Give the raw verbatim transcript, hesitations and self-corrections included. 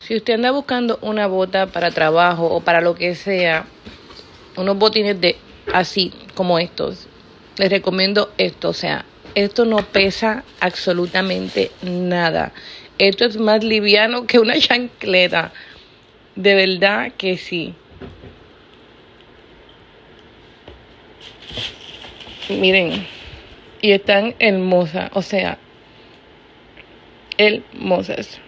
Si usted anda buscando una bota para trabajo o para lo que sea, unos botines de así como estos, les recomiendo esto. O sea, esto no pesa absolutamente nada. Esto es más liviano que una chancleta. De verdad que sí. Miren, y están hermosas, o sea, hermosas.